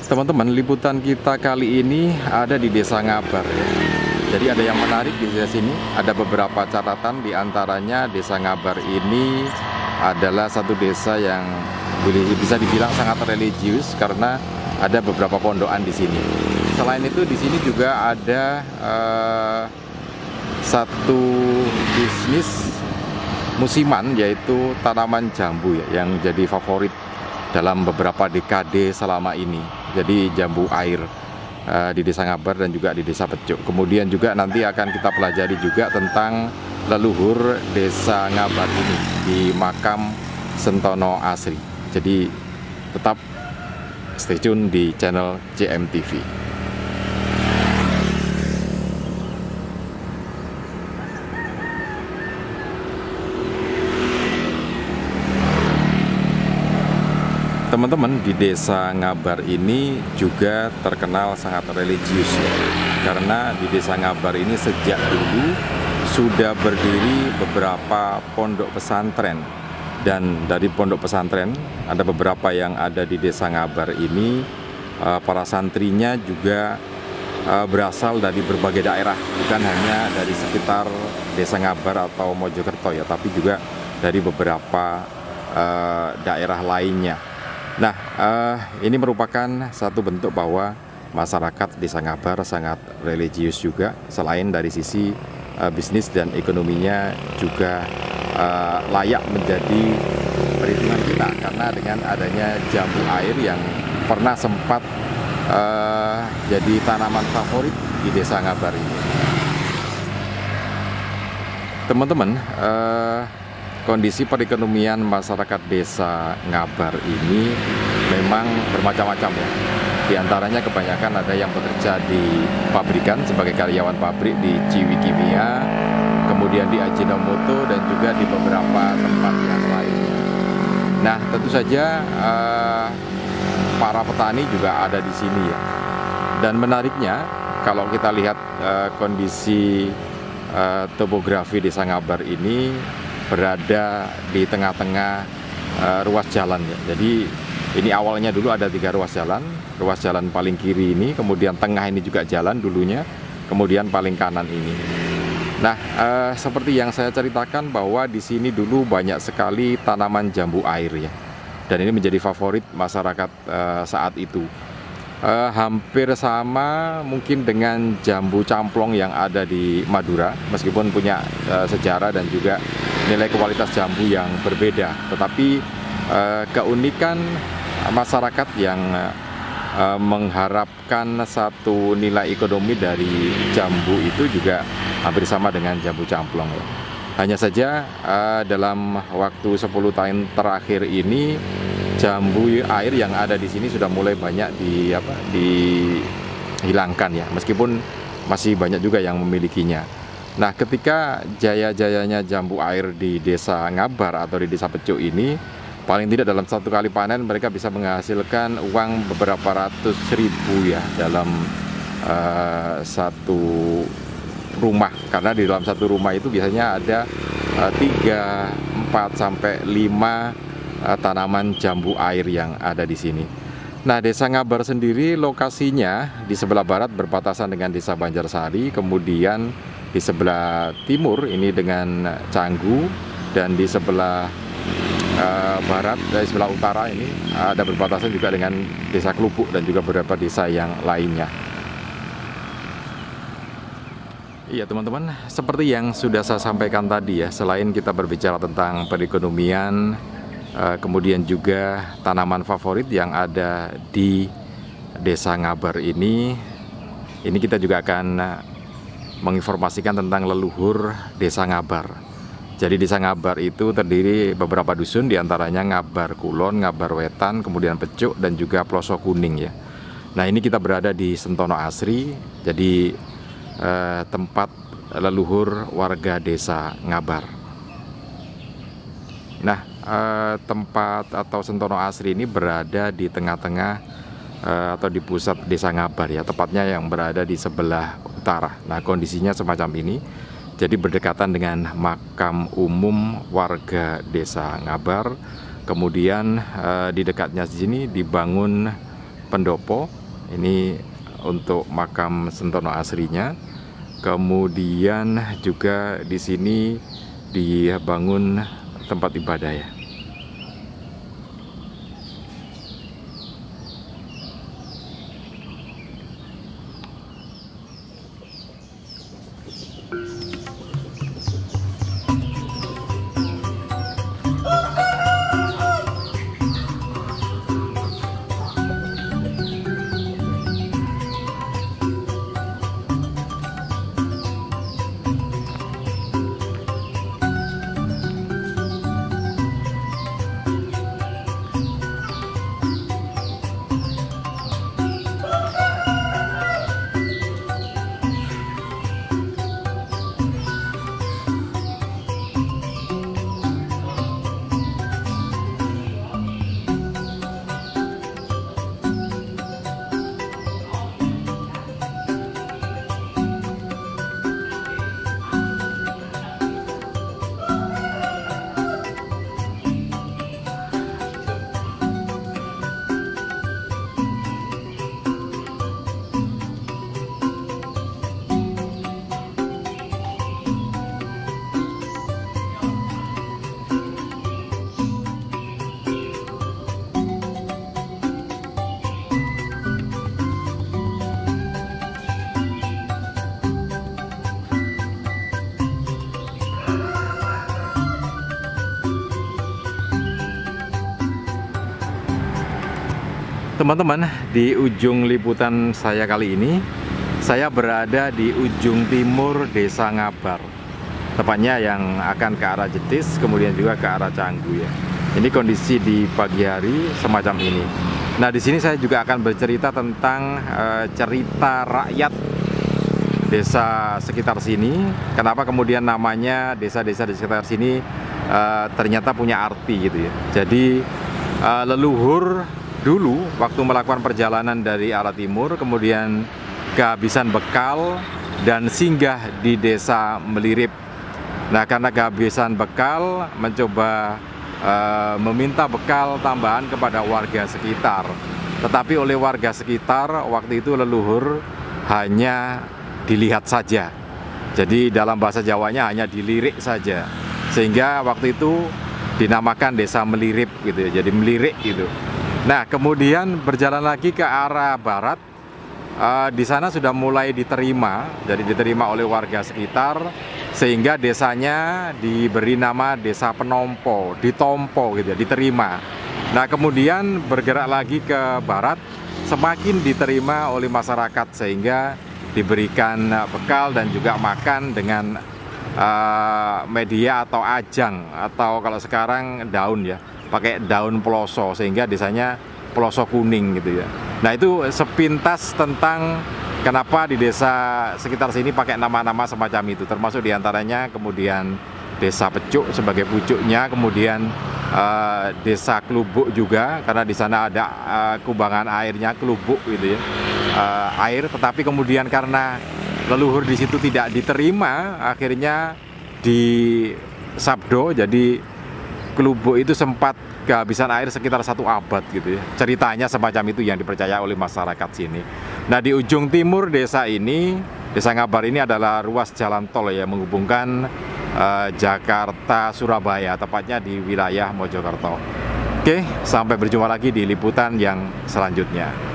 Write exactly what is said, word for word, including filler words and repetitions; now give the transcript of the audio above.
Teman-teman, liputan kita kali ini ada di Desa Ngabar ya. Jadi ada yang menarik di desa sini, ada beberapa catatan, di antaranya Desa Ngabar ini adalah satu desa yang boleh bisa dibilang sangat religius karena ada beberapa pondokan di sini. Selain itu di sini juga ada uh, satu bisnis musiman, yaitu tanaman jambu ya, yang jadi favorit dalam beberapa dekade selama ini. Jadi jambu air uh, di Desa Ngabar dan juga di Desa Pecuk. Kemudian juga nanti akan kita pelajari juga tentang leluhur Desa Ngabar ini di makam Sentono Asri. Jadi tetap stay tune di channel C M T V. Teman-teman, di Desa Ngabar ini juga terkenal sangat religius ya. Karena di Desa Ngabar ini sejak dulu sudah berdiri beberapa pondok pesantren. Dan dari pondok pesantren ada beberapa yang ada di Desa Ngabar ini, para santrinya juga berasal dari berbagai daerah, bukan hanya dari sekitar Desa Ngabar atau Mojokerto ya, tapi juga dari beberapa daerah lainnya. Nah, uh, ini merupakan satu bentuk bahwa masyarakat Desa Ngabar sangat religius juga. Selain dari sisi uh, bisnis dan ekonominya juga uh, layak menjadi perhitungan kita, karena dengan adanya jambu air yang pernah sempat uh, jadi tanaman favorit di Desa Ngabar ini. Teman-teman, uh, kondisi perekonomian masyarakat Desa Ngabar ini memang bermacam-macam ya. Di antaranya kebanyakan ada yang bekerja di pabrikan sebagai karyawan pabrik di Ciwi Kimia, kemudian di Ajinomoto dan juga di beberapa tempat yang lainnya. Nah, tentu saja eh, para petani juga ada di sini ya. Dan menariknya kalau kita lihat eh, kondisi eh, topografi Desa Ngabar ini berada di tengah-tengah uh, ruas jalan ya. Jadi ini awalnya dulu ada tiga ruas jalan. Ruas jalan paling kiri ini, kemudian tengah ini juga jalan dulunya, kemudian paling kanan ini. Nah, uh, seperti yang saya ceritakan bahwa di sini dulu banyak sekali tanaman jambu air ya. Dan ini menjadi favorit masyarakat uh, saat itu. Uh, hampir sama mungkin dengan jambu camplong yang ada di Madura, meskipun punya uh, sejarah dan juga nilai kualitas jambu yang berbeda. Tetapi uh, keunikan masyarakat yang uh, mengharapkan satu nilai ekonomi dari jambu itu juga hampir sama dengan jambu camplong ya. Hanya saja uh, dalam waktu sepuluh tahun terakhir ini jambu air yang ada di sini sudah mulai banyak di apa dihilangkan ya, meskipun masih banyak juga yang memilikinya. Nah, ketika jaya-jayanya jambu air di Desa Ngabar atau di Desa Pecuk ini, paling tidak dalam satu kali panen mereka bisa menghasilkan uang beberapa ratus ribu ya dalam uh, satu rumah, karena di dalam satu rumah itu biasanya ada uh, tiga, empat sampai lima uh, tanaman jambu air yang ada di sini. Nah, Desa Ngabar sendiri lokasinya di sebelah barat berbatasan dengan Desa Banjarsari, kemudian di sebelah timur ini dengan Canggu, dan di sebelah uh, barat, dari sebelah utara ini ada berbatasan juga dengan Desa Klubuk dan juga beberapa desa yang lainnya. Iya teman-teman, seperti yang sudah saya sampaikan tadi ya, selain kita berbicara tentang perekonomian, uh, kemudian juga tanaman favorit yang ada di Desa Ngabar ini, ini kita juga akan menginformasikan tentang leluhur Desa Ngabar. Jadi Desa Ngabar itu terdiri beberapa dusun, diantaranya Ngabar Kulon, Ngabar Wetan, kemudian Pecuk, dan juga Ploso Kuning ya. Nah, ini kita berada di Sentono Asri, jadi eh, tempat leluhur warga Desa Ngabar. Nah, eh, tempat atau Sentono Asri ini berada di tengah-tengah atau di pusat Desa Ngabar ya, tepatnya yang berada di sebelah utara. Nah, kondisinya semacam ini. Jadi berdekatan dengan makam umum warga Desa Ngabar. Kemudian eh, di dekatnya sini dibangun pendopo. Ini untuk makam Sentono aslinya. Kemudian juga di sini dibangun tempat ibadah ya. Teman-teman, di ujung liputan saya kali ini, saya berada di ujung timur Desa Ngabar. Tepatnya yang akan ke arah Jetis, kemudian juga ke arah Canggu ya. Ini kondisi di pagi hari semacam ini. Nah, di sini saya juga akan bercerita tentang uh, cerita rakyat desa sekitar sini. Kenapa kemudian namanya desa-desa di sekitar sini uh, ternyata punya arti gitu ya. Jadi uh, leluhur dulu waktu melakukan perjalanan dari arah timur, kemudian kehabisan bekal dan singgah di desa Melirip. Nah, karena kehabisan bekal, mencoba uh, meminta bekal tambahan kepada warga sekitar. Tetapi oleh warga sekitar waktu itu leluhur hanya dilihat saja. Jadi dalam bahasa Jawanya hanya dilirik saja. Sehingga waktu itu dinamakan desa Melirip gitu ya. Jadi melirik gitu. Nah, kemudian berjalan lagi ke arah barat, uh, di sana sudah mulai diterima, jadi diterima oleh warga sekitar, sehingga desanya diberi nama Desa Penompo, ditompo gitu ya, diterima. Nah, kemudian bergerak lagi ke barat, semakin diterima oleh masyarakat, sehingga diberikan bekal dan juga makan dengan uh, media atau ajang, atau kalau sekarang daun ya, pakai daun peloso, sehingga desanya peloso kuning gitu ya. Nah, itu sepintas tentang kenapa di desa sekitar sini pakai nama-nama semacam itu, termasuk diantaranya kemudian Desa Pecuk sebagai pucuknya, kemudian uh, Desa Klubuk juga karena di sana ada uh, kubangan airnya, Klubuk gitu ya, uh, air. Tetapi kemudian karena leluhur di situ tidak diterima, akhirnya di Sabdo, jadi Klubuk itu sempat kehabisan air sekitar satu abad gitu ya. Ceritanya semacam itu yang dipercaya oleh masyarakat sini. Nah, di ujung timur desa ini, Desa Ngabar ini adalah ruas jalan tol yang menghubungkan uh, Jakarta Surabaya, tepatnya di wilayah Mojokerto. Oke, sampai berjumpa lagi di liputan yang selanjutnya.